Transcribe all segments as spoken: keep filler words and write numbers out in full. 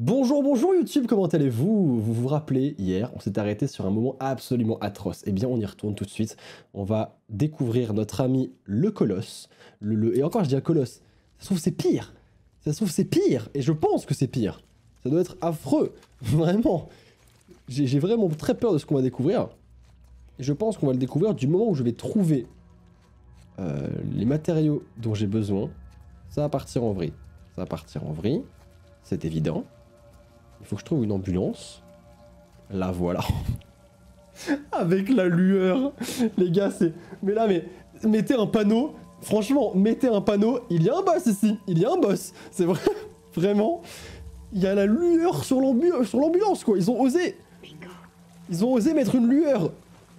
Bonjour, bonjour YouTube, comment allez-vous? Vous vous rappelez, hier, on s'est arrêté sur un moment absolument atroce. Eh bien, on y retourne tout de suite. On va découvrir notre ami le Colosse. Le, le... Et encore, je dis un Colosse. Ça se trouve, c'est pire. Ça se trouve, c'est pire. Et je pense que c'est pire. Ça doit être affreux. Vraiment. J'ai vraiment très peur de ce qu'on va découvrir. Et je pense qu'on va le découvrir du moment où je vais trouver euh, les matériaux dont j'ai besoin. Ça va partir en vrille. Ça va partir en vrille. C'est évident. Il faut que je trouve une ambulance. La voilà. Avec la lueur. Les gars, c'est... Mais là, mais... Mettez un panneau. Franchement, mettez un panneau. Il y a un boss ici. Il y a un boss. C'est vrai. Vraiment. Il y a la lueur sur l'ambulance, quoi. Ils ont osé. Ils ont osé mettre une lueur.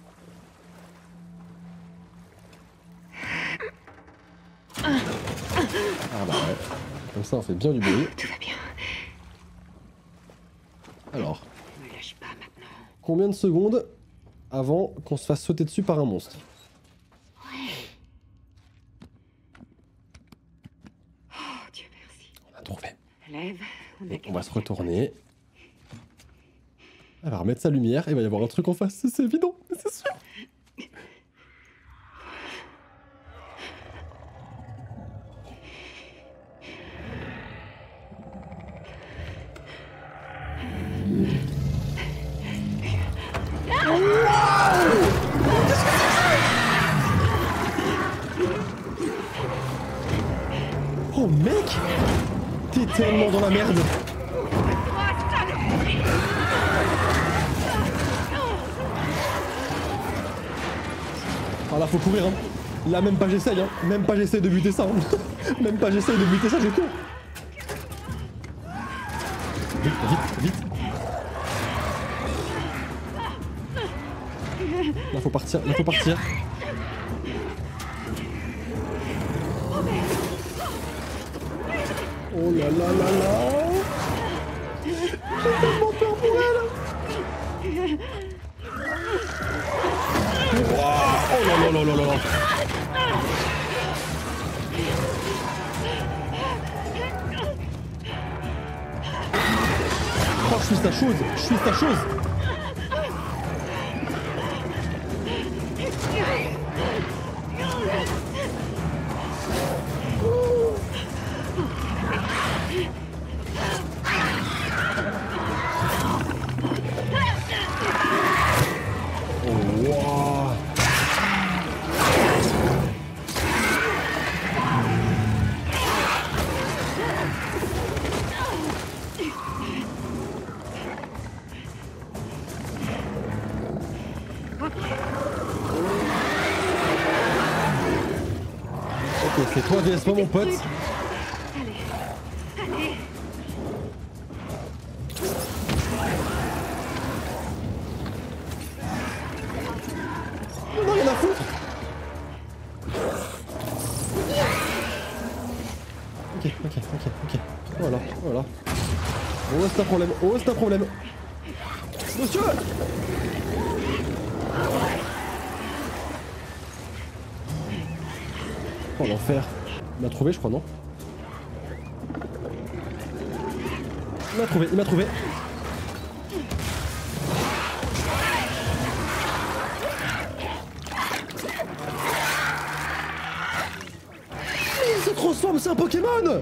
Ah bah ouais. Comme ça, on fait bien du bruit. Tout va bien. Alors, Ne me lâche pas maintenant. combien de secondes avant qu'on se fasse sauter dessus par un monstre? Ouais. Oh, Dieu merci. On a trouvé. Lève, on, a Et on va se retourner. Elle va remettre sa lumière et il va y avoir un truc en face, c'est évident, c'est sûr. Oh mec, t'es tellement dans la merde. Ah là faut courir hein. Là même pas j'essaye hein. Même pas j'essaye de buter ça hein. Même pas j'essaye de buter ça, je cours. Vite, vite, vite. Là faut partir, là faut partir. Oh là là là là. J'ai tellement peur pour elle. Wow. Oh là là là là là là. Oh je suis sa chose, je suis sa chose. Ok, c'est toi V S moi mon pote. Allez, allez. On a rien à foutre. Ok, ok, ok, ok. Voilà, voilà. Oh c'est un problème, oh c'est un problème. Monsieur! Oh l'enfer. Il m'a trouvé je crois non? Il m'a trouvé, il m'a trouvé. Il se transforme, c'est un Pokémon! Je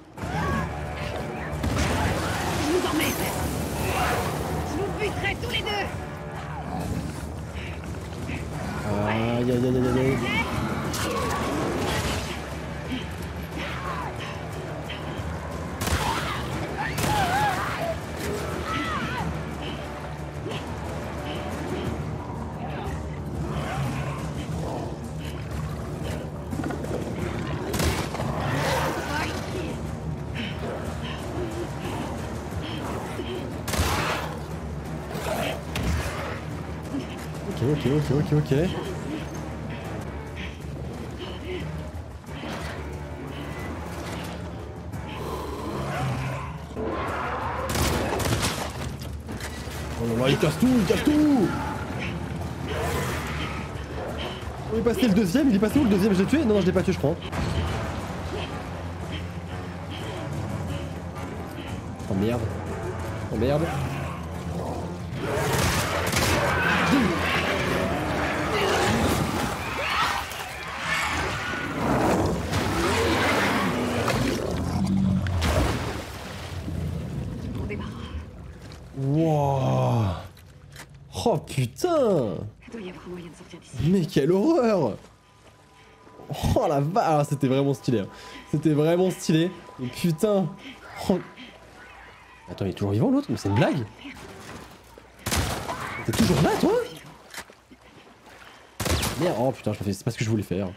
vous emmène. Je vous buterai tous les deux. Aïe aïe aïe aïe aïe. Ok, ok, ok, ok, ok. Oh là là, il casse tout, il casse tout. On est passé le deuxième, il est passé où le deuxième? Je l'ai tué? Non, non, je l'ai pas tué, je crois. Oh merde. Oh merde. Mon débarras. Wow. Oh putain. Il doit y avoir moyen de sortir d'ici. Mais quelle horreur. Oh la vache. Alors c'était vraiment stylé. Hein. C'était vraiment stylé. Mais putain. Oh. Attends, il est toujours vivant l'autre? Mais c'est une blague? T'es toujours là toi? Merde. Oh putain, je l'ai fait. C'est pas ce que je voulais faire.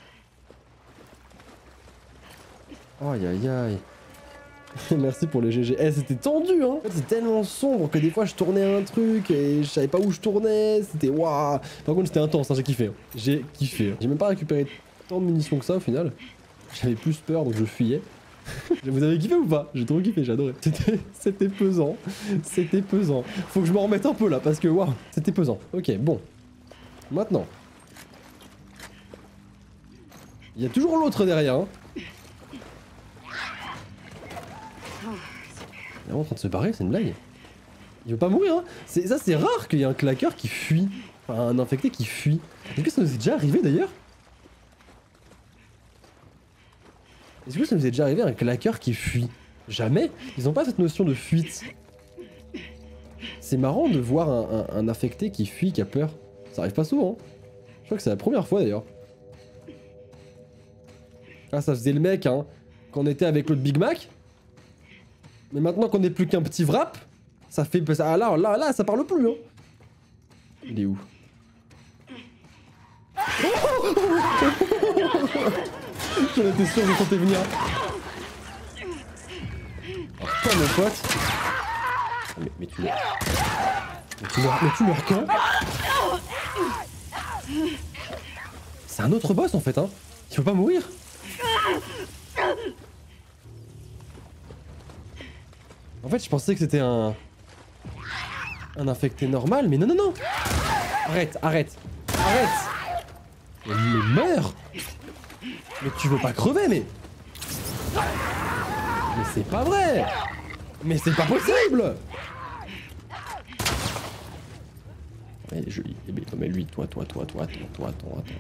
Aïe aïe aïe. Merci pour le G G. Eh, c'était tendu, hein. En fait, c'est tellement sombre que des fois je tournais un truc et je savais pas où je tournais. C'était waouh. Par contre, c'était intense, hein, j'ai kiffé. Hein. J'ai kiffé. Hein. J'ai même pas récupéré tant de munitions que ça au final. J'avais plus peur donc je fuyais. Vous avez kiffé ou pas? J'ai trop kiffé, j'ai adoré. C'était c'était pesant. C'était pesant. Faut que je me remette un peu là parce que waouh, c'était pesant. Ok, bon. Maintenant. Il y a toujours l'autre derrière, hein. Il est en train de se barrer, c'est une blague. Il veut pas mourir, hein. Ça, c'est rare qu'il y ait un claqueur qui fuit. Enfin, un infecté qui fuit. Est-ce que ça nous est déjà arrivé d'ailleurs? Est-ce que ça nous est déjà arrivé un claqueur qui fuit? Jamais. Ils ont pas cette notion de fuite. C'est marrant de voir un, un, un affecté qui fuit, qui a peur. Ça arrive pas souvent. Hein. Je crois que c'est la première fois d'ailleurs. Ah, ça faisait le mec, hein. Quand on était avec l'autre Big Mac. Mais maintenant qu'on n'est plus qu'un petit wrap, ça fait... Ah là, là, là, ça parle plus, hein. Il est où? J'en étais sûr, je sentais venir. Alors toi, mon pote... Mais, mais tu meurs... Mais tu meurs, mais tu meurs quand? C'est un autre boss, en fait, hein. Il peut pas mourir. En fait, je pensais que c'était un... Un infecté normal, mais non, non, non. Arrête, arrête, arrête. Mais, mais meurs. Mais tu veux pas crever, mais... Mais c'est pas vrai. Mais c'est pas possible. Elle est jolie. Mais lui, toi, toi, toi, toi, toi, toi, toi, toi.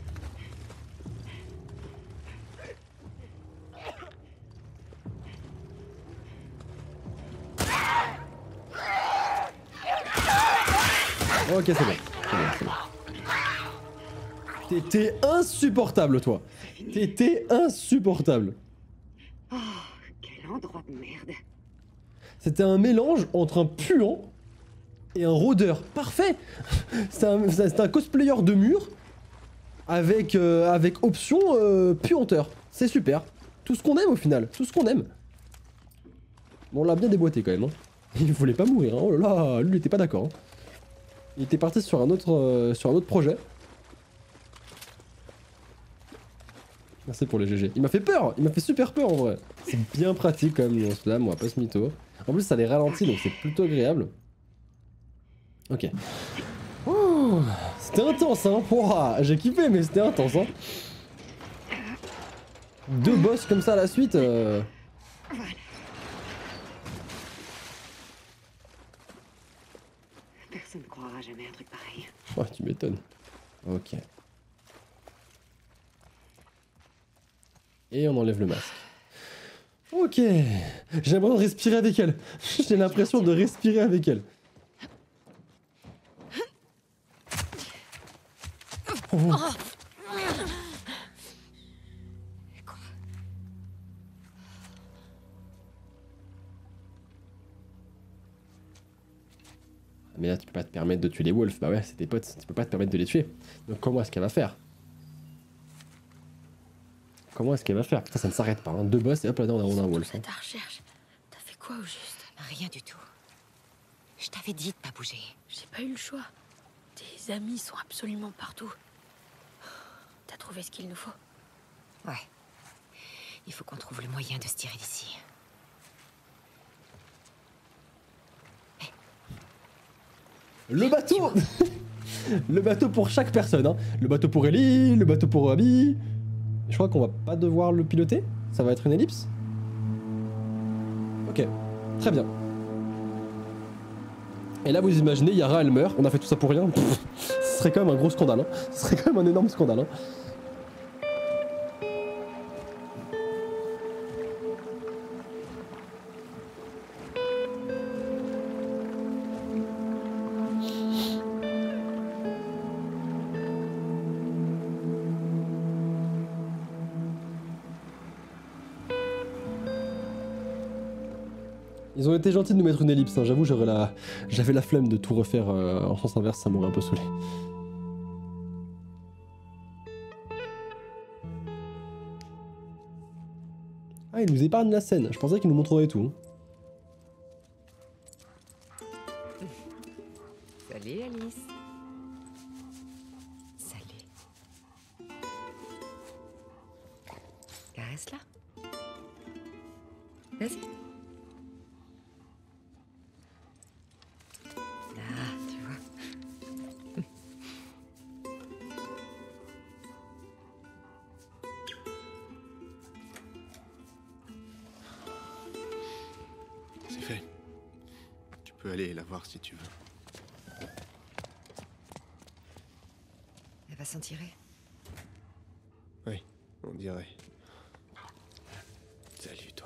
Ok, c'est bon. C'est bon, c'est bon. T'étais insupportable, toi. T'étais insupportable. Oh, quel endroit de merde. C'était un mélange entre un puant et un rôdeur. Parfait. C'est un, un cosplayer de mur avec, euh, avec option euh, puanteur. C'est super. Tout ce qu'on aime au final. Tout ce qu'on aime. Bon, on l'a bien déboîté quand même. Hein. Il voulait pas mourir. Hein. Oh là là, lui il était pas d'accord. Hein. Il était parti sur un autre, euh, sur un autre projet. Merci pour les G G. Il m'a fait peur, il m'a fait super peur en vrai. C'est bien pratique quand même, le slam, on va pas se mytho. En plus ça les ralentit donc c'est plutôt agréable. Ok. Oh, c'était intense hein. Wow, j'ai kiffé mais c'était intense hein. Deux boss comme ça à la suite. Euh... Voilà. Personne ne croira jamais un truc pareil. Oh, tu m'étonnes. Ok. Et on enlève le masque. Ok. J'ai l'impression de respirer avec elle. J'ai l'impression de respirer avec elle. Oh. Quoi? Mais là tu peux pas te permettre de tuer les wolves. Bah ouais, c'est tes potes, tu peux pas te permettre de les tuer. Donc comment est-ce qu'elle va faire? Comment est-ce qu'elle va faire? Putain, ça ne s'arrête pas, hein. Deux boss et hop là on a, on a un wolf. Hein. Ta recherche, t'as fait quoi au juste? Rien du tout. Je t'avais dit de pas bouger. J'ai pas eu le choix. Tes amis sont absolument partout. T'as trouvé ce qu'il nous faut? Ouais. Il faut qu'on trouve le moyen de se tirer d'ici. Le bateau. Le bateau pour chaque personne, hein. Le bateau pour Ellie, le bateau pour Abby. Je crois qu'on va pas devoir le piloter. Ça va être une ellipse. Ok, très bien. Et là, vous imaginez, Yara, elle meurt, on a fait tout ça pour rien. Pff, ce serait quand même un gros scandale, hein. Ce serait quand même un énorme scandale, hein. Ils ont été gentils de nous mettre une ellipse, hein. J'avoue, j'aurais la... j'avais la flemme de tout refaire euh, en sens inverse, ça m'aurait un peu saoulé. Ah, il nous épargne la scène, je pensais qu'il nous montrerait tout. Salut Alice. Salut. Caresse-la. Vas-y. Ah, tu vois. C'est fait. Tu peux aller la voir si tu veux. Elle va s'en tirer. Oui, on dirait. Salut, toi.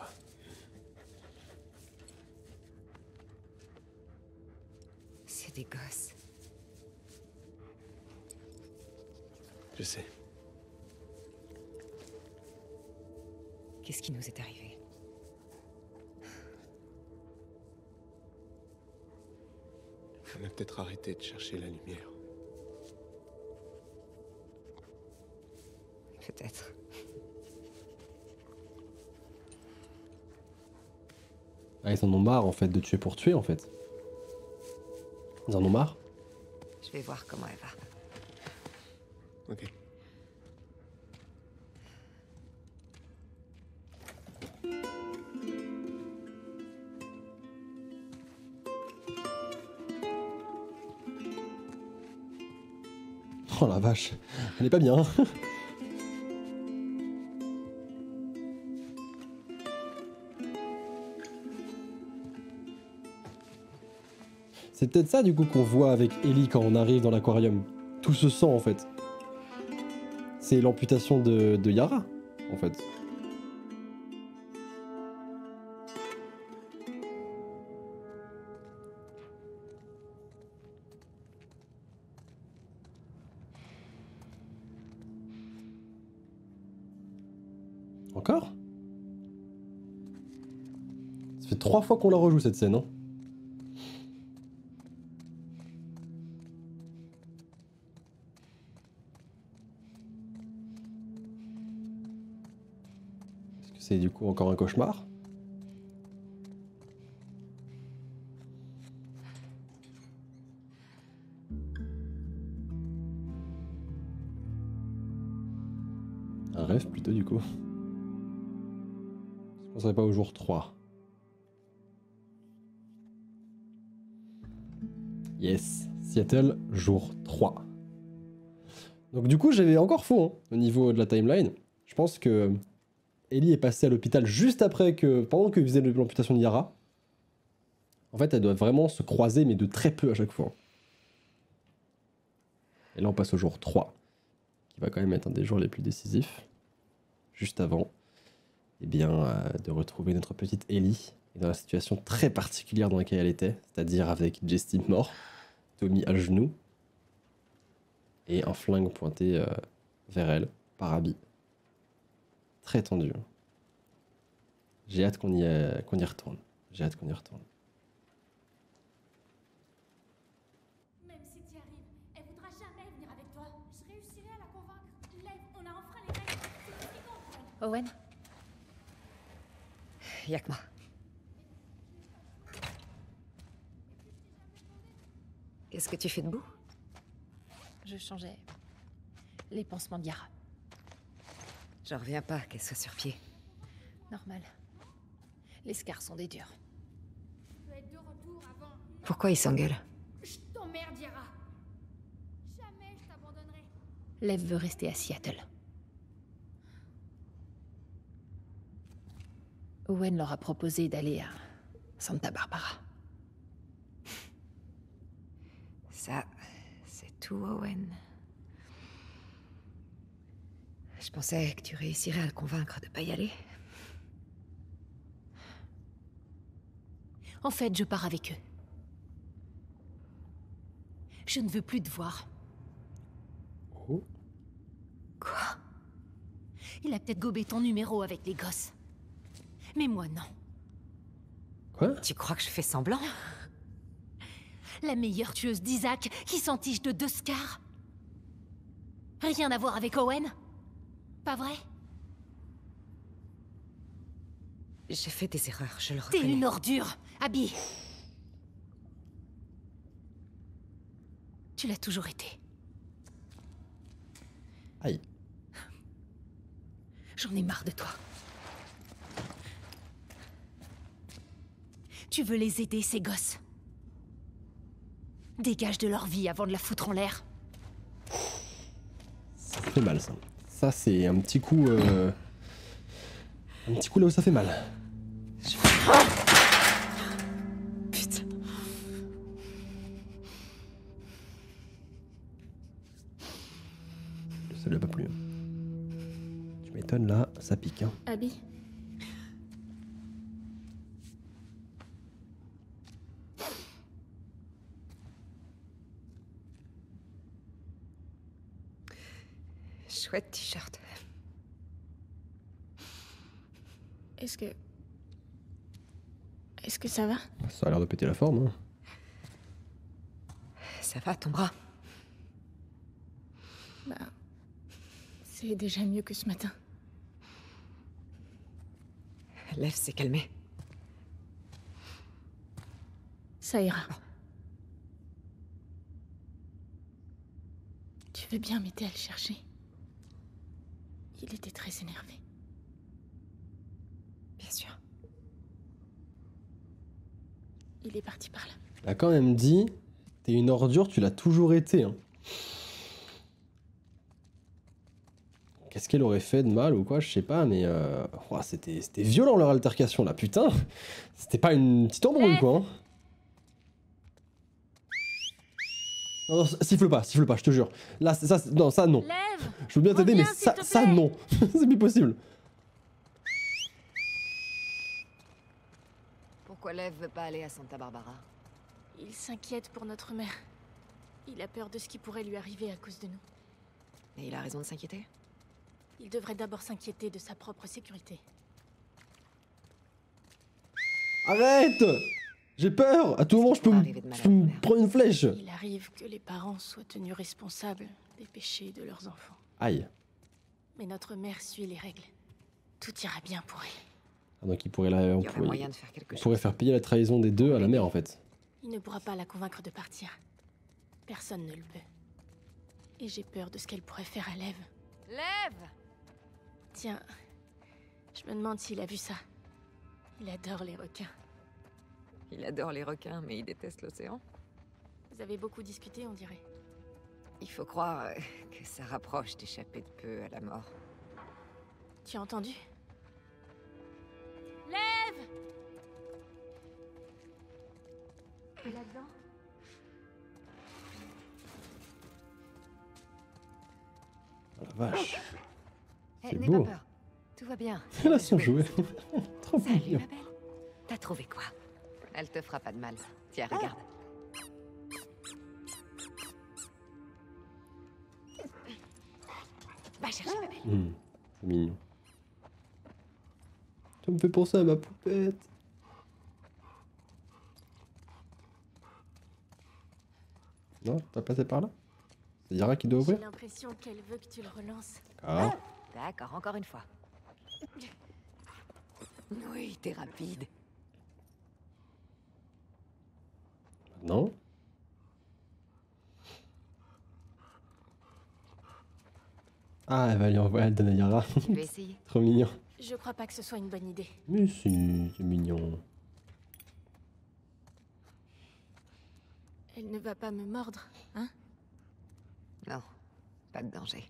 C'est des gosses. Je sais. Qu'est-ce qui nous est arrivé? On a peut-être arrêté de chercher la lumière. Peut-être. Ah, ils en ont marre en fait de tuer pour tuer en fait. Ils en ont marre. Je vais voir comment elle va. Ok. Oh la vache, elle est pas bien. C'est peut-être ça du coup qu'on voit avec Ellie quand on arrive dans l'aquarium. Tout ce sang en fait. C'est l'amputation de, de Yara en fait. Encore? Ça fait trois fois qu'on la rejoue cette scène, hein. Est-ce que c'est du coup encore un cauchemar? Un rêve plutôt du coup. On serait pas au jour trois. Yes, Seattle, jour trois. Donc du coup, j'avais encore faux hein, au niveau de la timeline. Je pense que Ellie est passée à l'hôpital juste après que, pendant que faisait l'amputation de Yara. En fait, elles doivent vraiment se croiser, mais de très peu à chaque fois. Et là, on passe au jour trois, qui va quand même être un des jours les plus décisifs. Juste avant, eh bien, euh, de retrouver notre petite Ellie dans la situation très particulière dans laquelle elle était, c'est-à-dire avec Jesse mort, Tommy à genoux, et un flingue pointé euh, vers elle, par Abby. Très tendu. J'ai hâte qu'on y, euh, qu'on y retourne. J'ai hâte qu'on y retourne. Même si tu y arrives, elle voudra jamais venir avec toi. Je réussirai à la convaincre. Lev, on a enfreint les règles. C'est ce qui compte. Owen? Y'a que moi. Qu'est-ce que tu fais debout? Je changeais les pansements de Yara. J'en reviens pas qu'elle soit sur pied. Normal. Les scars sont des durs. Je dois être de retour avant. Pourquoi ils s'engueulent? Je t'emmerde, Yara. Jamais je t'abandonnerai. Lev veut rester à Seattle. Owen leur a proposé d'aller à Santa Barbara. Ça, c'est tout, Owen. Je pensais que tu réussirais à le convaincre de pas y aller. En fait, je pars avec eux. Je ne veux plus te voir. Oh. Quoi? Il a peut-être gobé ton numéro avec les gosses. Mais moi, non. Quoi? Tu crois que je fais semblant? La meilleure tueuse d'Isaac qui s'entiche de deux scars. Rien à voir avec Owen? Pas vrai? J'ai fait des erreurs, je le T'es reconnais. une ordure, Abby. Tu l'as toujours été. Aïe. J'en ai marre de toi. Tu veux les aider, ces gosses? Dégage de leur vie avant de la foutre en l'air. Ça fait mal, ça. Ça, c'est un petit coup... euh, Un petit coup là où ça fait mal. Putain. Ça lui a pas plu. Tu m'étonnes, là, ça pique. Hein. Abby, Chouette t-shirt. est-ce que... Est-ce que ça va? Ça a l'air de péter la forme. Hein. Ça va, ton bras? Bah... C'est déjà mieux que ce matin. Lev s'est calmé. Ça ira. Tu veux bien m'aider à le chercher? Il était très énervé. Bien sûr. Il est parti par là. Elle a quand même dit, t'es une ordure, tu l'as toujours été. Hein. Qu'est-ce qu'elle aurait fait de mal ou quoi, je sais pas, mais euh... oh, c'était c'était violent leur altercation là, putain. C'était pas une petite embrouille quoi. Hein. Non, non, siffle pas, siffle pas, je te jure. Là, ça, non, ça non. Lève! Je veux bien t'aider, mais Reviens, s'il ça, te ça plaît. non. C'est plus possible. Pourquoi Lev veut pas aller à Santa Barbara? Il s'inquiète pour notre mère. Il a peur de ce qui pourrait lui arriver à cause de nous. Et il a raison de s'inquiéter? Il devrait d'abord s'inquiéter de sa propre sécurité. Arrête! J'ai peur. À tout moment, je peux, me- Arriver de je peux me prendre une flèche. Il arrive que les parents soient tenus responsables des péchés de leurs enfants. Aïe. Mais notre mère suit les règles. Tout ira bien pour elle. Ah, donc il pourrait, la, on Il y aurait pourrait, moyen de faire quelque on chose. pourrait faire payer la trahison des deux à la mère en fait. Il ne pourra pas la convaincre de partir. Personne ne le peut. Et j'ai peur de ce qu'elle pourrait faire à Lev. Lev! Tiens, je me demande s'il a vu ça. Il adore les requins. Il adore les requins, mais il déteste l'océan. Vous avez beaucoup discuté, on dirait. Il faut croire euh, que ça rapproche d'échapper de peu à la mort. Tu as entendu? Lève! Et là-dedans? Oh la vache. Eh, C'est n'aie beau. pas peur. Tout va bien. Elle a son jouet. Trop Salut, mignon. ma belle. T'as trouvé quoi? Elle te fera pas de mal. Tiens, regarde. Va chercher, ma belle. Hum, c'est mignon. Ça me fait penser à ma poupette. Non, t'as passé par là? C'est Yara qui doit J'ai ouvrir? l'impression qu'elle veut que tu le relances. Ah, D'accord, encore une fois. Oui, t'es rapide. non? Ah, elle va lui envoyer, elle donne à Yara. Tu veux essayer? Trop mignon. Je crois pas que ce soit une bonne idée. Mais si, c'est mignon. Elle ne va pas me mordre, hein? Non, pas de danger.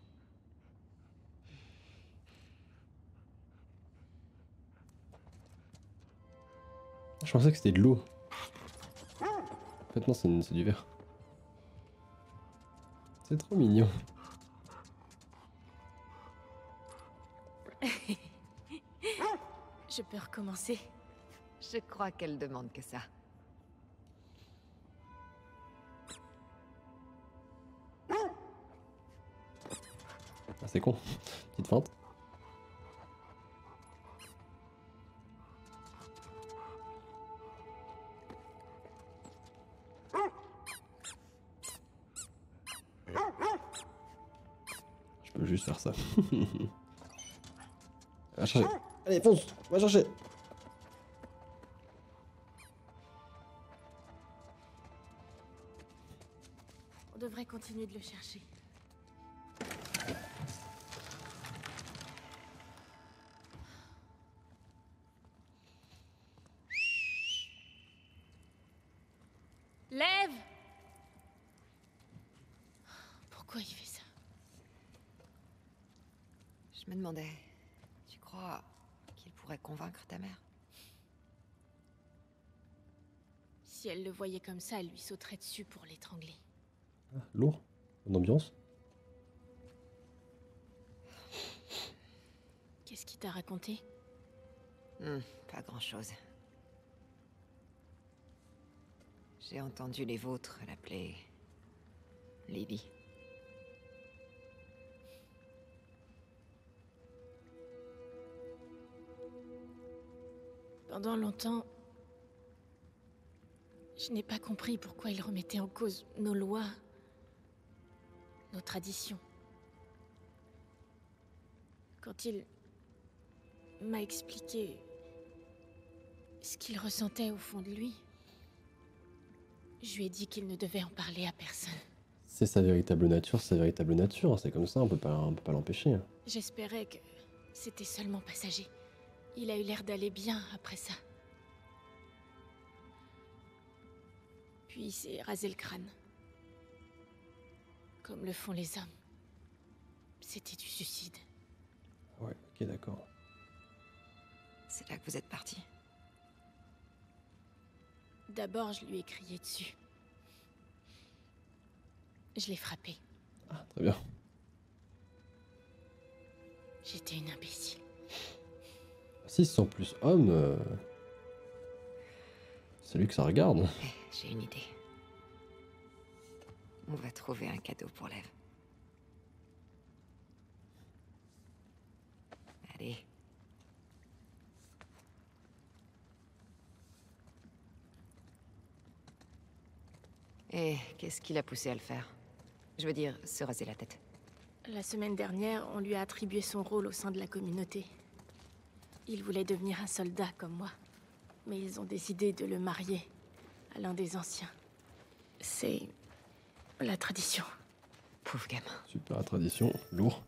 Je pensais que c'était de l'eau. En fait, non, c'est c'est du verre. C'est trop mignon. Je peux recommencer. Je crois qu'elle demande que ça. Ah, c'est con. Petite feinte. Je peux juste faire ça. Va chercher. Allez, fonce. Va chercher. On devrait continuer de le chercher. Lève! Pourquoi il fait ça? Je me demandais, tu crois qu'il pourrait convaincre ta mère? Si elle le voyait comme ça, elle lui sauterait dessus pour l'étrangler. Ah, lourd. Bonne ambiance. Qu'est-ce qu'il t'a raconté? Hmm, pas grand-chose. J'ai entendu les vôtres l'appeler Lily. Pendant longtemps, je n'ai pas compris pourquoi il remettait en cause nos lois, nos traditions. Quand il m'a expliqué ce qu'il ressentait au fond de lui, je lui ai dit qu'il ne devait en parler à personne. C'est sa véritable nature, c'est sa véritable nature. C'est comme ça, on peut pas, on peut pas l'empêcher. J'espérais que c'était seulement passager. Il a eu l'air d'aller bien après ça. Puis il s'est rasé le crâne. Comme le font les hommes. C'était du suicide. Ouais, ok, d'accord. C'est là que vous êtes partis. D'abord, je lui ai crié dessus. Je l'ai frappé. Ah, très bien. J'étais une imbécile. S'ils sont plus hommes, euh... c'est lui que ça regarde. Eh, j'ai une idée. On va trouver un cadeau pour l'Ève. Allez. Et qu'est-ce qui l'a poussé à le faire? Je veux dire, se raser la tête. La semaine dernière, on lui a attribué son rôle au sein de la communauté. Il voulait devenir un soldat comme moi. Mais ils ont décidé de le marier à l'un des anciens. C'est la tradition. Pauvre gamin. Super la tradition, lourd.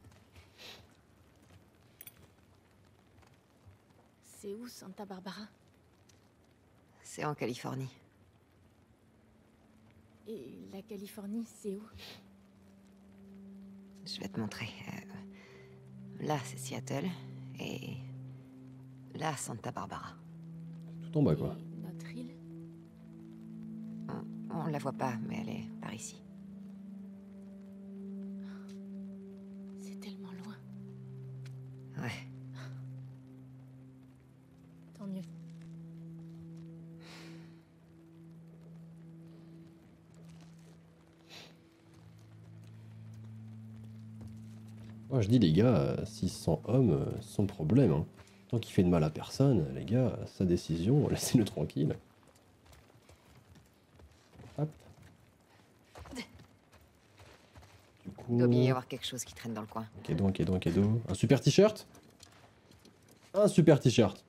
C'est où, Santa Barbara? C'est en Californie. Et la Californie, c'est où? Je vais te montrer. Euh, là, c'est Seattle. Et là, Santa Barbara. Tout en bas, quoi. Et notre île? On, on la voit pas, mais elle est par ici. C'est tellement loin. Ouais. Tant mieux. Moi je dis les gars, euh, s'ils sont hommes, euh, c'est son problème. Hein. Tant qu'il fait de mal à personne, les gars, sa décision, laissez-le tranquille. Hop. Du coup... Il doit bien y avoir quelque chose qui traîne dans le coin. Un cadeau, un cadeau, un cadeau. Un super t-shirt. Un super t-shirt.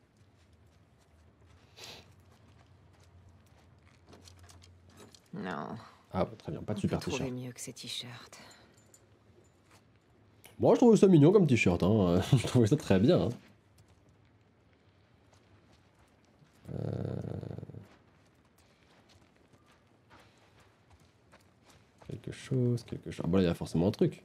Non. Ah bah, très bien, pas de On super peut trouver t-shirt. mieux que ces t-shirts. Moi je trouve ça mignon comme t-shirt, hein. Je trouvais ça très bien. Hein. Euh... Quelque chose, quelque chose. Ah, bon là il y a forcément un truc.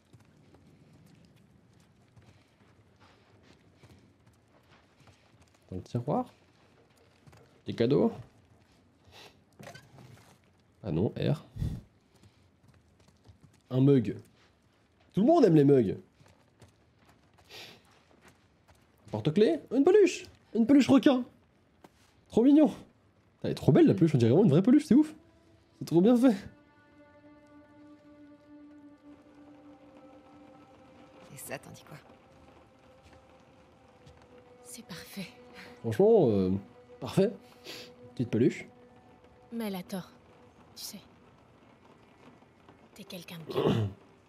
Dans le tiroir. Des cadeaux. Ah non, R. Un mug. Tout le monde aime les mugs. Porte-clés. Une peluche. Une peluche requin. Trop mignon. Elle est trop belle la peluche, on dirait vraiment une vraie peluche, c'est ouf. C'est trop bien fait. Et ça, t'en dis quoi? C'est parfait. Franchement, euh, parfait. Petite peluche. Mais elle a tort. Tu sais. T'es quelqu'un de bien.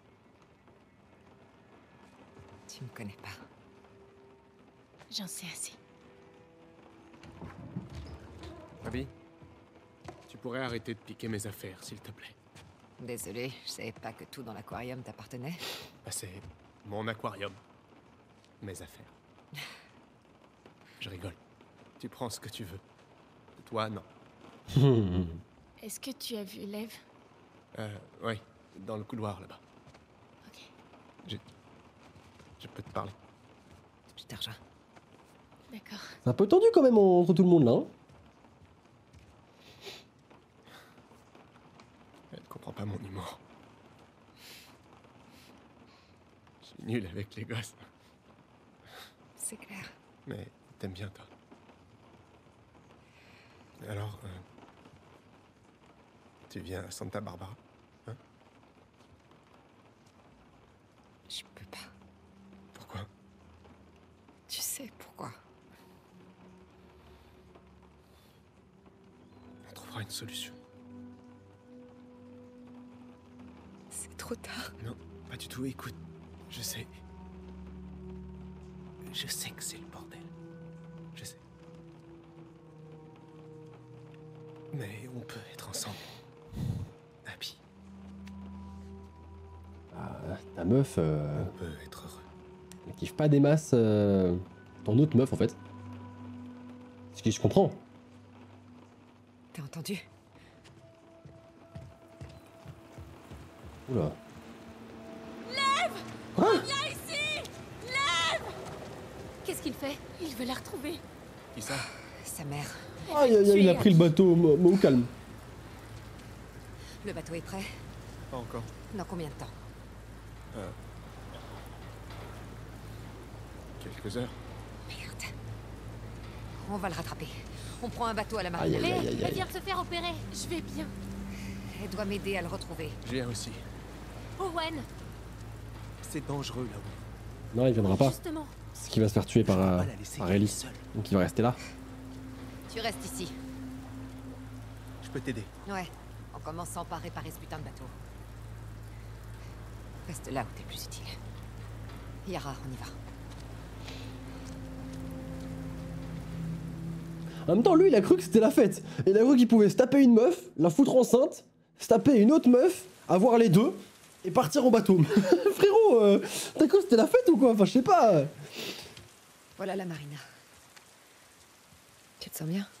Tu me connais pas. J'en sais assez. Abby, tu pourrais arrêter de piquer mes affaires, s'il te plaît. Désolé, je savais pas que tout dans l'aquarium t'appartenait. Bah, c'est mon aquarium. Mes affaires. Je rigole. Tu prends ce que tu veux. Toi, non. Est-ce que tu as vu Lev? Euh, oui, dans le couloir là-bas. Ok. Je... Je peux te parler. Je te rejoins. D'accord. C'est un peu tendu quand même entre tout le monde là. Hein. Elle ne comprend pas mon humour. Je suis nul avec les gosses. C'est clair. Mais t'aimes bien, toi. Alors, euh, tu viens à Santa Barbara, hein? Je peux pas. Pourquoi? Tu sais pourquoi? On trouvera une solution. C'est trop tard. Non, pas du tout. Écoute, je sais. Je sais que c'est le bordel. Je sais. Mais on peut être ensemble. Abby, Ah, ta meuf, euh, on peut être heureux. elle kiffe pas des masses euh, ton autre meuf en fait. Ce qui je comprends. T'as entendu? Oula. Viens ici! Qu'est-ce qu'il fait? Il veut la retrouver. Qui ça? Sa mère. Ah, il, a, il a pris le bateau au, au calme. Le bateau est prêt? Pas encore. Dans combien de temps? Euh... Quelques heures. Merde. On va le rattraper. On prend un bateau à la Aïe, marine. aïe, Hé, aïe, aïe, elle aïe. vient de se faire opérer. Je vais bien. Elle doit m'aider à le retrouver. Je viens aussi. Owen, C'est dangereux là-haut. Non, il viendra pas. justement. C'est qu'il va se faire tuer par, euh, Pas la laisser par y aller Ellie. seule. Donc il va rester là. Tu restes ici. Je peux t'aider. Ouais. En commençant par réparer ce putain de bateau. Reste là où t'es plus utile. Yara, on y va. En même temps, lui, il a cru que c'était la fête. Il a cru qu'il pouvait se taper une meuf, la foutre enceinte, se taper une autre meuf, avoir les deux, et partir en bateau. Frérot, euh, t'as cru que c'était la fête ou quoi? Enfin, je sais pas. Voilà la marina. Tu te sens bien?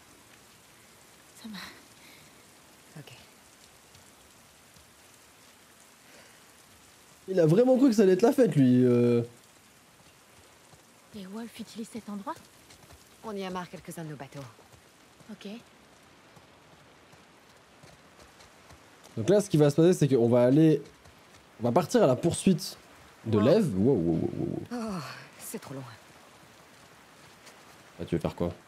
Ça m'a... Ok. Il a vraiment cru que ça allait être la fête, lui. euh. Et Wolf utilise cet endroit? On y amarre quelques-uns de nos bateaux. Ok. Donc là, ce qui va se passer, c'est qu'on va aller... On va partir à la poursuite de Wow. Lev. Wow, wow, wow, wow. Oh, c'est trop loin. Ah, tu veux faire quoi?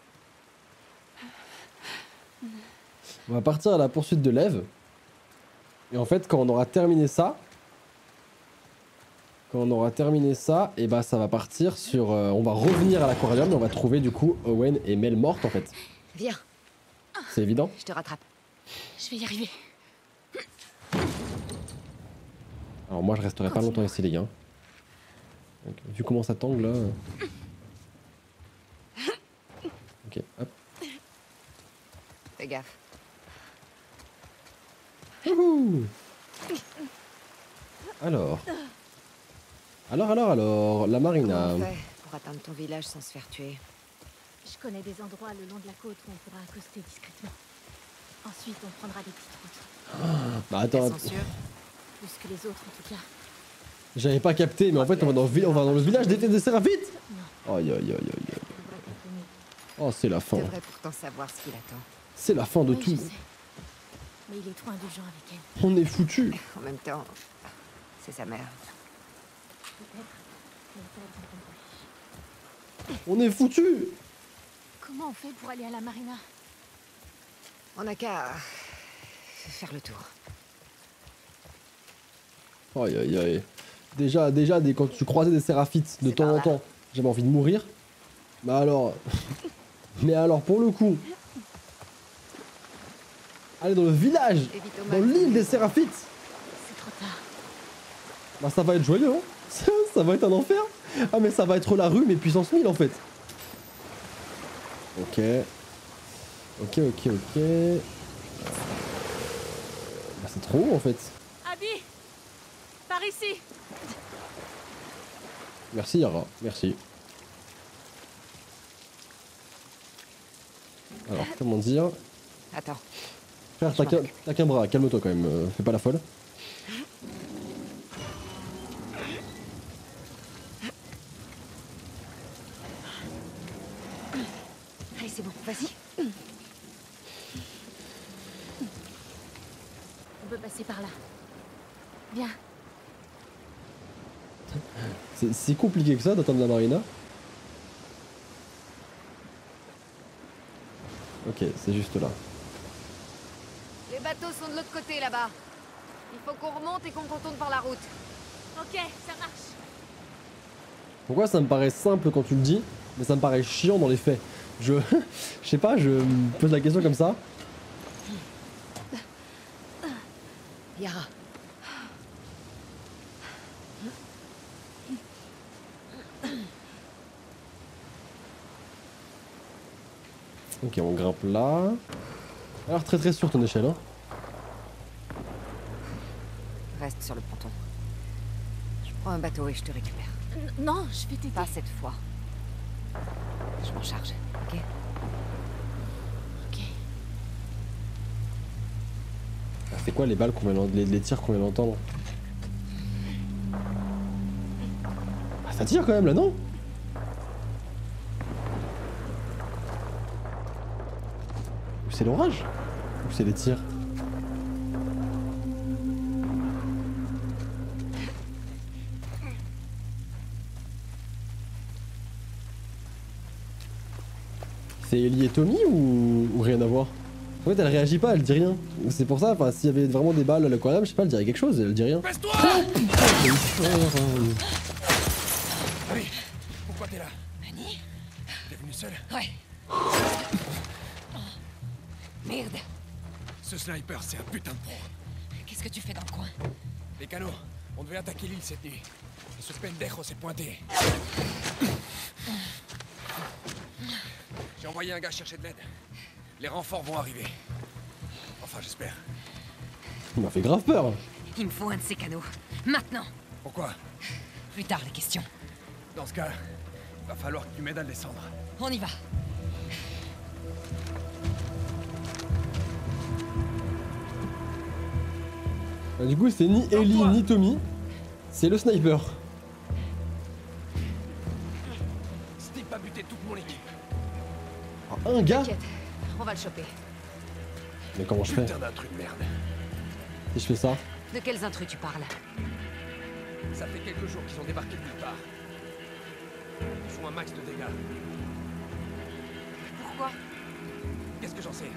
On va partir à la poursuite de Lev. Et en fait, quand on aura terminé ça... Quand on aura terminé ça, et bah ça va partir sur... euh, on va revenir à l'aquarium et on va trouver du coup Owen et Mel mortes en fait. Viens, C'est évident. je te rattrape. Je vais y arriver. Alors moi je resterai pas longtemps ici les gars. Donc, vu comment ça tangue là... euh. Ok, hop. Fais gaffe. Wouhou. Alors... Alors, alors, alors, la marina. Comment on fait pour atteindre ton village sans se faire tuer? Je connais des endroits le long de la côte où on pourra accoster discrètement. Ensuite, on prendra des petites routes. Bah attends, Elles sont sûres? Plus que les autres, en tout cas. j'avais pas capté, mais en fait on va dans le, vi- on va dans le village des, des séraphites. Aïe aïe aïe aïe aïe. Oh c'est la fin. Tu devrais pourtant savoir ce qui l'attend. C'est la fin de Oui, tout. je sais. Mais il est trop indulgent avec elle. On est foutu. En même temps, c'est sa mère. On est foutu. Comment on fait pour aller à la marina? On n'a qu'à faire le tour. Aïe aïe aïe. Déjà, déjà dès quand tu croisais des séraphites de C'est temps par en là. temps, j'avais envie de mourir. Mais alors... Mais alors pour le coup... Aller dans le village, Évite au dans max. l'île des séraphites, C'est trop tard. bah ça va être joyeux, hein. Ça, ça va être un enfer. Ah mais ça va être la rue, mais puissance mille en fait. Ok. Ok, ok, ok. Euh, Bah c'est trop haut en fait. Abby! Par ici! Merci Yara, merci. Alors, comment dire? Attends, Frère, t'as qu'un t'as qu'un bras, calme-toi quand même, euh, fais pas la folle. allez, c'est bon, vas-y. On peut passer par là. Viens. C'est si compliqué que ça d'atteindre la marina. Ok, c'est juste là. Les bateaux sont de l'autre côté, là-bas. Il faut qu'on remonte et qu'on contourne par la route. Ok, ça marche. Pourquoi ça me paraît simple quand tu le dis, mais ça me paraît chiant dans les faits? Je... je sais pas, je me pose la question comme ça. Yara. Ok, on grimpe là. Alors très très sûr ton échelle, hein. Reste sur le ponton. Je prends un bateau et je te récupère. N- non, je vais t'aider. Pas cette fois. Je m'en charge, ok? Ok. Ah, c'est quoi les balles qu'on vient d'en- les, les tirs qu'on vient d'entendre? Ah, ça tire quand même là, non? Ou c'est l'orage? Ou c'est les tirs? C'est Ellie et Tommy ou... ou rien à voir? En fait elle réagit pas, elle dit rien. C'est pour ça, enfin s'il y avait vraiment des balles à l'aquarium, je sais pas, elle dirait quelque chose, elle dit rien. Baisse-toi! Oui, pourquoi t'es là? Manny? T'es venu seul? Ouais. Merde. Ce sniper, c'est un putain de pro. Qu'est-ce que tu fais dans le coin? Les canaux, on devait attaquer l'île cette nuit. Et ce pendejo s'est pointé. J'ai envoyé un gars chercher de l'aide. Les renforts vont arriver. Enfin, j'espère. Il m'a fait grave peur. Il me faut un de ces canaux. Maintenant. Pourquoi? Plus tard, les questions. Dans ce cas, va falloir que tu m'aides à le descendre. On y va. Ah, du coup c'est ni Ellie toi. ni Tommy, c'est le sniper. Steve a buté toute mon équipe. Ah, un gars? T'inquiète, on va le choper. Mais comment je fais Putain d'un truc de merde. si je fais ça? De quels intrus tu parles? Ça fait quelques jours qu'ils ont débarqué de nulle part. Ils font un max de dégâts. Pourquoi? Qu'est-ce que j'en sais?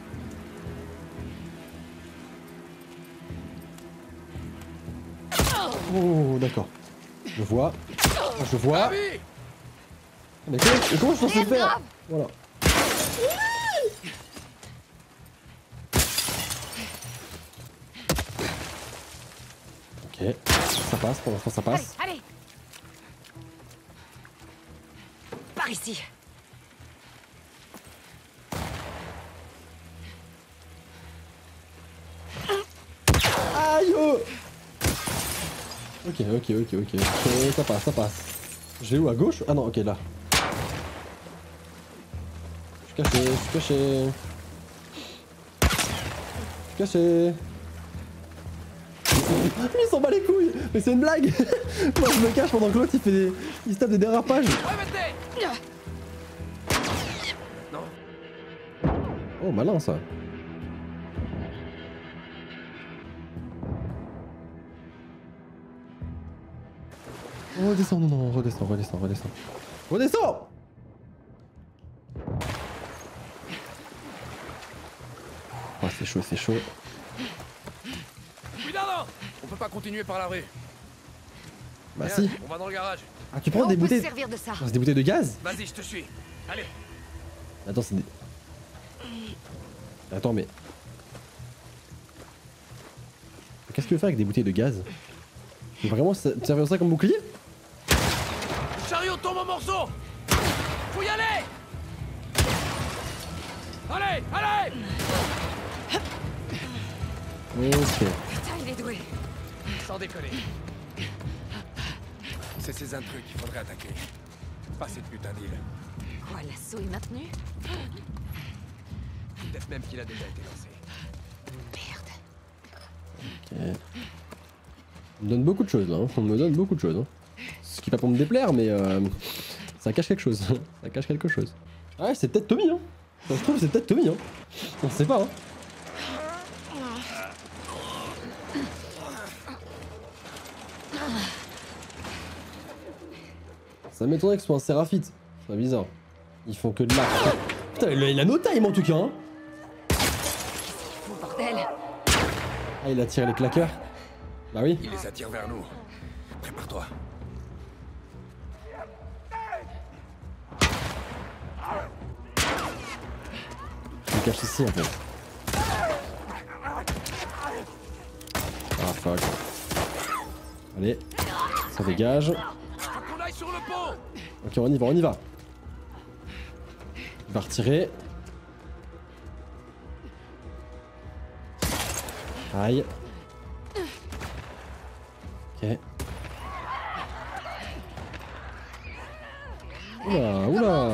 Oh d'accord. Je vois. Je vois. Ah oui! Mais comment, mais comment je suis censé faire? Voilà. Ok, ça passe, pour l'instant ça passe. Allez, allez. Par ici. Aïe oh. Ok, ok, ok, ok, ok, ça passe, ça passe. Je vais où, à gauche? Ah non, ok, là. Je suis caché, je suis caché. Je suis caché. Lui il s'en bat les couilles. Mais c'est une blague. Moi je me cache pendant que l'autre il fait des... il se tape des dérapages. Non. Oh malin ça. Redescends, non, non, redescends, redescends, redescends. Redescends. Oh, c'est chaud, c'est chaud. Cuidado! On peut pas continuer par la rue. Bah Viens, si. on va dans le garage. Ah, tu prends On des peut bouteilles. se servir de ça. Oh, c'est des bouteilles de gaz? Vas-y, je te suis. Allez. Attends, c'est des. Attends, mais. Qu'est-ce que tu veux faire avec des bouteilles de gaz? Tu veux vraiment te servir ça comme bouclier? Le chariot tombe en morceaux! Faut y aller! Allez, allez! Ok. Putain, il est doué. Sans déconner. C'est ces intrus qu'il faudrait attaquer. Pas cette putain d'île. Quoi, l'assaut est maintenu? Peut-être même qu'il a déjà été lancé. Merde. Ok. On me donne beaucoup de choses là, hein. On me donne beaucoup de choses. Hein. Ce qui va pour me déplaire, mais euh, ça cache quelque chose. Ça cache quelque chose. Ah ouais, c'est peut-être Tommy, hein. Ça se trouve, c'est peut-être Tommy, hein. On sait pas, hein. Ça m'étonnerait que ce soit un séraphite. C'est bizarre. Ils font que de l'arc. Putain, il a, il a no time en tout cas, hein. Oh, bordel. Ah, il a tiré les claqueurs. Bah oui. Il les attire vers nous. Prépare-toi. Je me cache ici en fait. Ah fuck. Allez, ça dégage. Faut qu'on aille sur le pont! Ok, on y va, on y va. Il va retirer. Aïe. Ok. Oula, oula.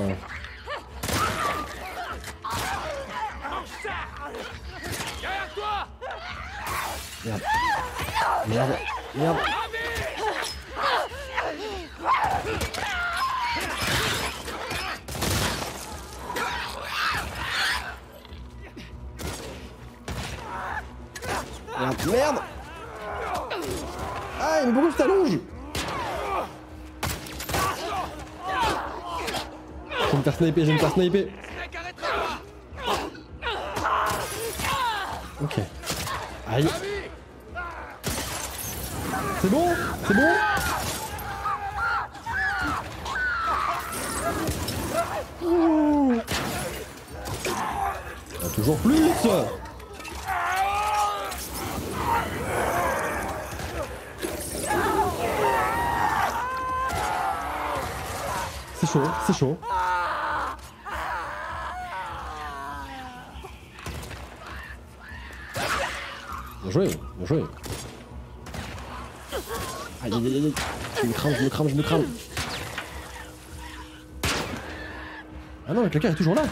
Derrière toi! Merde. Merde. Merde. Merde. Merde. Ah, mais pourquoi tu t'allonges? Je vais me faire sniper, je vais me faire sniper. Snake, arrête-toi! Ok. Aïe. C'est bon? C'est bon? Ouh. Ah, toujours plus! C'est chaud, c'est chaud. Bien joué, bien joué. Aïe aïe aïe aïe. Je me crame, je me crame, je me crame. Ah non, le claqueur est toujours là.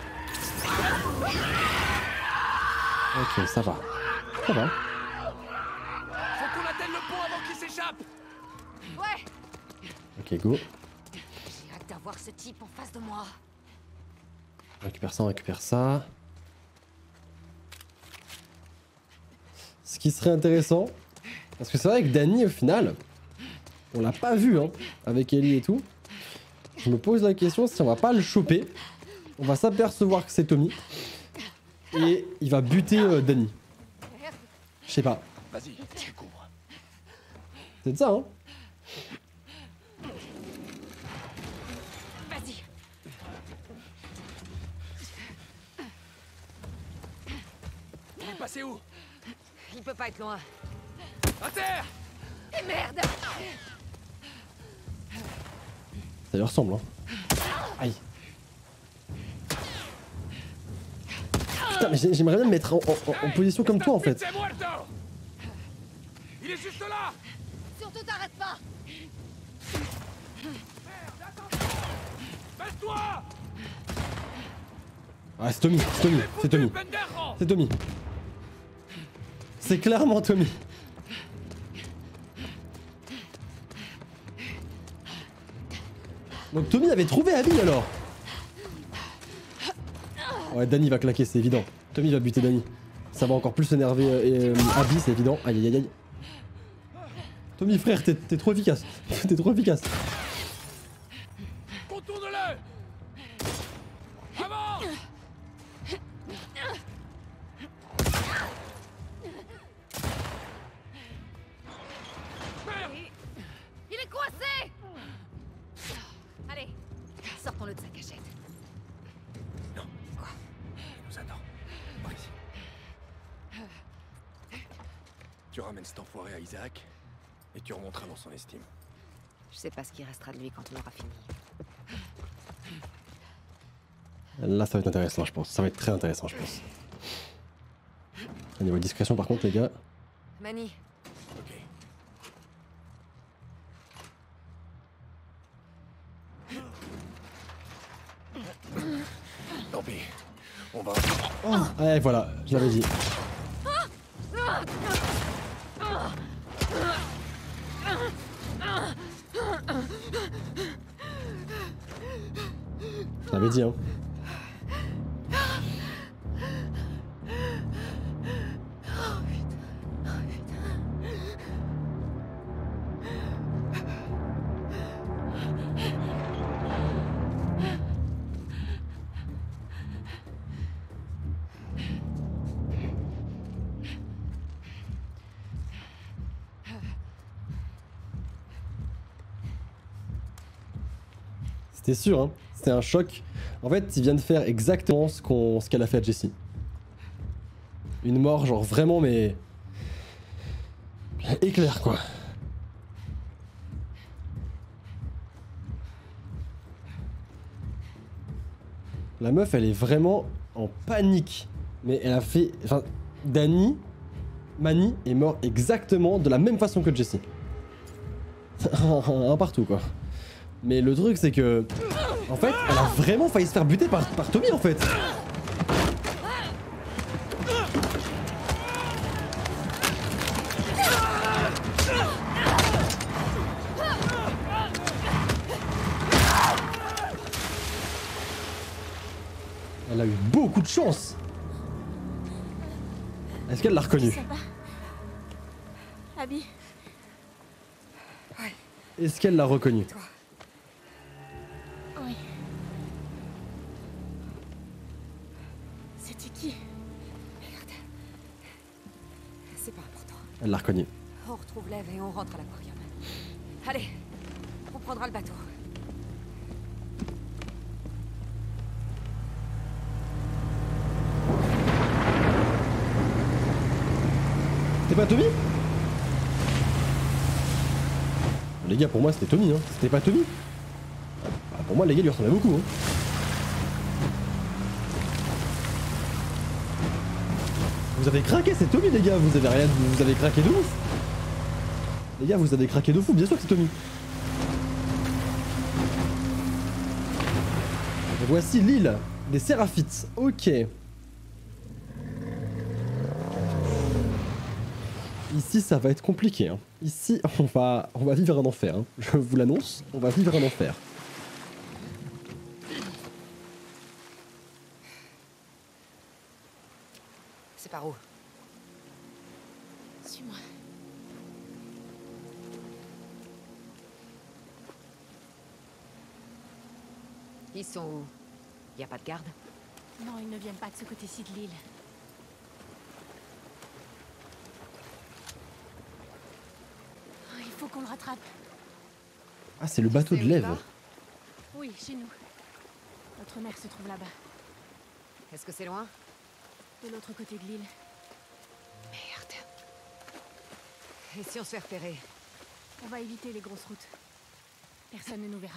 Ok, ça va. Ça va. Faut qu'on atteigne le pont avant qu'il s'échappe! Ouais. Ok, go. J'ai hâte d'avoir ce type en face de moi. On récupère ça, on récupère ça. Ce qui serait intéressant, parce que c'est vrai que Danny, au final, on l'a pas vu, hein, avec Ellie et tout. Je me pose la question si on va pas le choper. On va s'apercevoir que c'est Tommy. Et il va buter euh, Danny. Je sais pas. Vas-y, tu couvres. C'est de ça, hein. Vas-y. Il est passé où? Il peut pas être loin. À terre! Et merde. Ça lui ressemble, hein. Aïe. Putain, mais j'ai- j'aimerais bien me mettre en, en- en position comme toi, en fait. C'est muerto! Il est juste là! Surtout t'arrêtes pas. Baisse-toi! Ah, c'est Tommy, c'est Tommy, c'est Tommy. Pendejo! C'est Tommy. C'est clairement Tommy. Donc Tommy avait trouvé Abby alors. Ouais, Danny va claquer, c'est évident. Tommy va buter Danny. Ça va encore plus énerver euh, euh, Abby, c'est évident. Aïe aïe aïe aïe. Tommy frère, t'es t'es trop efficace. T'es trop efficace. Contourne-le. Avance. Il est coincé. Allez, sortons-le de sa cachette. Non. Quoi? Il nous attend. Par ici. Tu ramènes cet enfoiré à Isaac et tu remonteras dans son estime. Je sais pas ce qui restera de lui quand on aura fini. Là, ça va être intéressant, je pense. Ça va être très intéressant, je pense. Au niveau discrétion, par contre, les gars. Manny, Ok. Tant pis. On va. Oh, ouais, voilà, je l'avais dit. Je l'avais dit, hein. C'était sûr, hein. C'était un choc. En fait, ils viennent de faire exactement ce qu'on, ce qu'elle a fait à Jessie. Une mort, genre vraiment, mais éclair, quoi. La meuf, elle est vraiment en panique. Mais elle a fait... Enfin, Danny, Manny est mort exactement de la même façon que Jessie. Un partout, quoi. Mais le truc, c'est que... En fait, elle a vraiment failli se faire buter par, par Tommy, en fait. Elle a eu beaucoup de chance. Est-ce qu'elle l'a reconnu? Ça va? Abby, Est-ce qu'elle l'a reconnu? oui. C'était qui? merde. C'est pas important. Elle l'a reconnu. On retrouve l'Ève et on rentre à l'aquarium. Allez, on prendra le bateau. C'était pas Tommy? Les gars, pour moi, c'était Tommy, hein. C'était pas Tommy? Bah, pour moi, les gars, lui ressemblaient beaucoup, hein. Vous avez craqué, c'est Tommy, les gars. Vous avez rien, vous avez craqué de ouf. Les gars, vous avez craqué de fou. Bien sûr que c'est Tommy. Et voici l'île des Séraphites. Ok. Ici, ça va être compliqué. Hein. Ici, on va, on va vivre un enfer. Hein. Je vous l'annonce, on va vivre un enfer. C'est par où? Suis-moi. Ils sont où? Y a pas de garde? Non, ils ne viennent pas de ce côté-ci de l'île. Oh, il faut qu'on le rattrape. Ah, c'est le bateau de C'est où il l'Ève. va? Oui, chez nous. Notre mère se trouve là-bas, Est-ce que c'est loin? de l'autre côté de l'île. Merde. Et si on se fait repérer? On va éviter les grosses routes. Personne ne nous verra.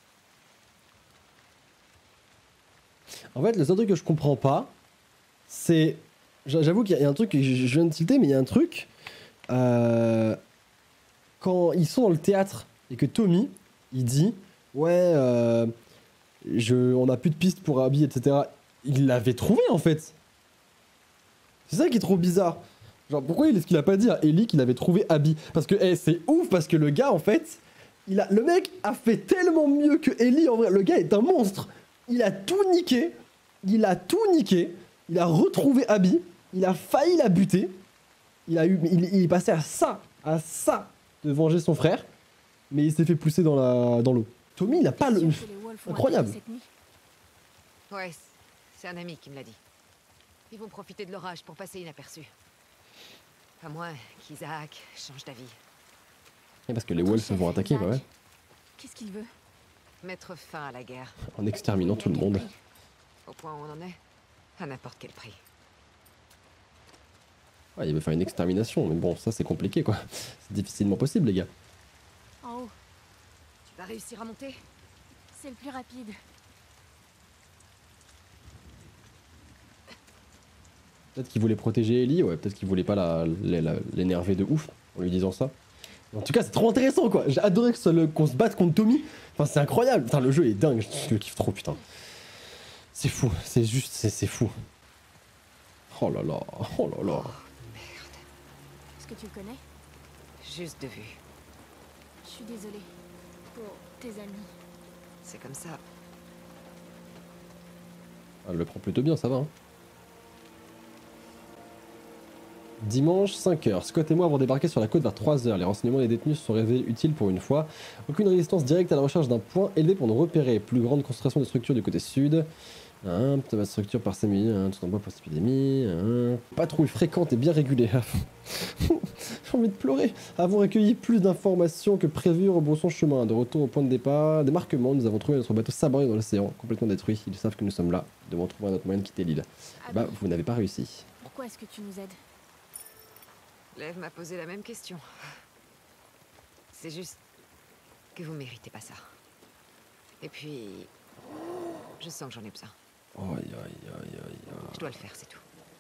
En fait, le seul truc que je comprends pas, c'est... J'avoue qu'il y a un truc que je je viens de citer, mais il y a un truc... Euh... Quand ils sont dans le théâtre et que Tommy, il dit « Ouais, euh, je... on a plus de pistes pour Abby, et cetera » Il l'avait trouvé, en fait. C'est ça qui est trop bizarre. Genre, pourquoi est-ce qu'il a pas dit à Ellie qu'il avait trouvé Abby? Parce que, hey, c'est ouf, parce que le gars, en fait... Il a... Le mec a fait tellement mieux que Ellie, en vrai. Le gars est un monstre. Il a tout niqué. Il a tout niqué. Il a retrouvé Abby. Il a failli la buter. Il a eu, il, il est passé à ça, à ça, de venger son frère, mais il s'est fait pousser dans la dans l'eau. Tommy, il a pas le... Sûr que les Wolves ont Incroyable. attaqué cette nuit. Ouais, c'est un ami qui me l'a dit. Ils vont profiter de l'orage pour passer inaperçus. À moins qu'Isaac change d'avis. Et parce que les wolves vont attaquer, bah ouais. Qu'est-ce qu'il veut? Mettre fin à la guerre. En exterminant tout le monde. Au point où on en est, à n'importe quel prix. Ouais, il veut faire une extermination, mais bon, ça c'est compliqué quoi. C'est difficilement possible, les gars. En haut, Tu vas réussir à monter? c'est le plus rapide. Peut-être qu'il voulait protéger Ellie, ouais, peut-être qu'il voulait pas la- la- la- l'énerver de ouf en lui disant ça. En tout cas, c'est trop intéressant quoi. J'ai adoré que ce soit le- qu'on se batte contre Tommy. Enfin, c'est incroyable. Putain, le jeu est dingue, je le kiffe trop, putain. C'est fou, c'est juste, c'est c'est fou. Oh là là, oh là là. Est-ce que tu le connais? Juste de vue. Je suis désolée. Pour tes amis. C'est comme ça. Elle le prend plutôt bien, ça va. Hein. Dimanche, cinq heures. Scott et moi avons débarqué sur la côte vers trois heures. Les renseignements des détenus se sont révélés utiles pour une fois. Aucune résistance directe à la recherche d'un point élevé pour nous repérer. Plus grande concentration de structures du côté sud. Un petit de structure par cinq minutes, un tout en bas pour cette épidémie. Un... Patrouille fréquente et bien régulée. J'ai envie de pleurer. Avons recueilli plus d'informations que prévu, rebroussons chemin. De retour au point de départ, débarquement, nous avons trouvé notre bateau saboré dans l'océan, complètement détruit. Ils savent que nous sommes là. Nous devons trouver un autre moyen de quitter l'île. Ah Bah, bon? vous n'avez pas réussi. Pourquoi est-ce que tu nous aides? Lev m'a posé la même question. C'est juste que vous méritez pas ça. Et puis, je sens que j'en ai besoin. Aïe aïe aïe aïe Je dois le faire, c'est tout.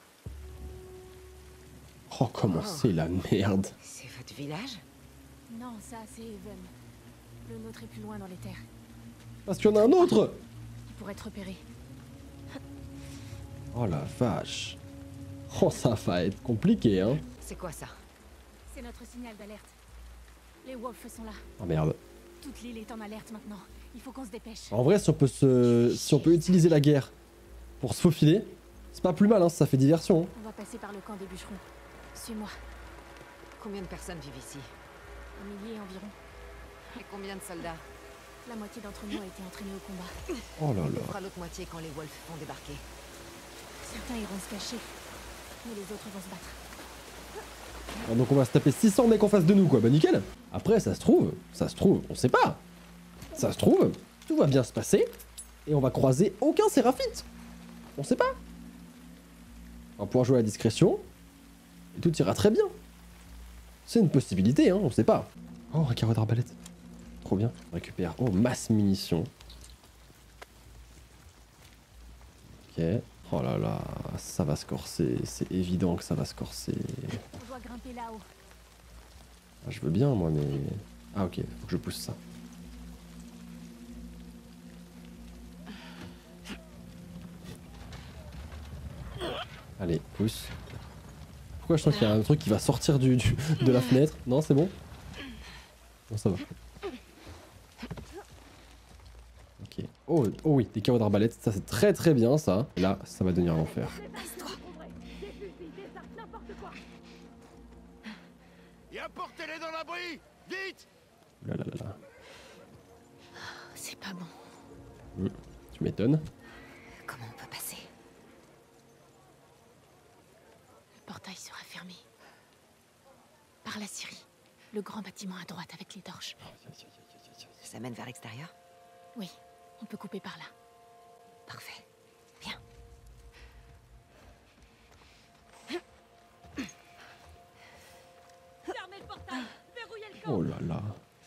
aïe. Oh, comment c'est la merde. C'est votre village? Non, ça c'est Even. Le nôtre est plus loin dans les terres. Parce qu'il y en a un autre. Il pourrait être repéré. Oh la vache. Oh, ça va être compliqué, hein. C'est quoi ça? C'est notre signal d'alerte. Les Wolves sont là. Oh merde. Toute l'île est en alerte maintenant. Il faut qu'on se dépêche. En vrai, si on peut se, si on peut utiliser la guerre pour se faufiler, c'est pas plus mal, hein. Ça fait diversion. Hein. On va passer par le camp des bûcherons. Suis-moi. Combien de personnes vivent ici? Un millier environ. Et combien de soldats? La moitié d'entre nous a été entraînée au combat. Oh là On là. fera l'autre moitié quand les Wolves vont débarquer. Certains iront se cacher. Mais les autres vont se battre. Ah, donc on va se taper six cents mecs en face de nous, quoi. Bah nickel. Après, ça se trouve, ça se trouve, on sait pas. Ça se trouve, tout va bien se passer et on va croiser aucun séraphite. On sait pas. On va pouvoir jouer à la discrétion et tout ira très bien. C'est une possibilité, hein, on sait pas. Oh, un carreau d'arbalète. Trop bien. On récupère. Oh, masse munitions. Ok. Oh là là, ça va se corser. C'est évident que ça va se corser. On doit grimper là-haut. Ah, je veux bien, moi, mais... Ah, ok, faut que je pousse ça. Allez, pousse. Pourquoi je sens qu'il y a un truc qui va sortir du, du- de la fenêtre? Non, c'est bon? Bon, ça va. Ok. Oh, oh oui, des carreaux d'arbalète, ça c'est très très bien ça. Et là, ça va devenir l'enfer. Et apportez-les dans l'abri! Vite! Là, là, là, là. C'est pas bon. Hmm, tu m'étonnes. Comment on peut passer? Le portail sera fermé. Par la Syrie. Le grand bâtiment à droite avec les torches. Ça mène vers l'extérieur? Oui, on peut couper par là. Parfait. Viens. Fermez le portail! Verrouillez le camp! Oh là là.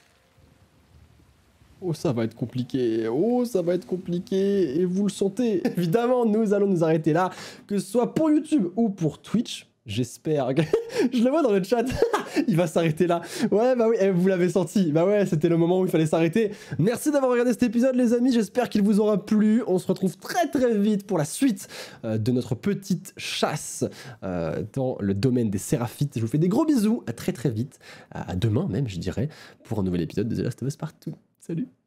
Oh, ça va être compliqué. Oh, ça va être compliqué. Et vous le sentez. Évidemment, nous allons nous arrêter là. Que ce soit pour YouTube ou pour Twitch. J'espère. que- Je le vois dans le chat. Il va s'arrêter là. Ouais, bah oui, eh, vous l'avez senti. Bah ouais, c'était le moment où il fallait s'arrêter. Merci d'avoir regardé cet épisode, les amis. J'espère qu'il vous aura plu. On se retrouve très très vite pour la suite euh, de notre petite chasse euh, dans le domaine des séraphites. Je vous fais des gros bisous. À très très vite. À à demain même, je dirais, pour un nouvel épisode de The Last of Us Part deux. Salut!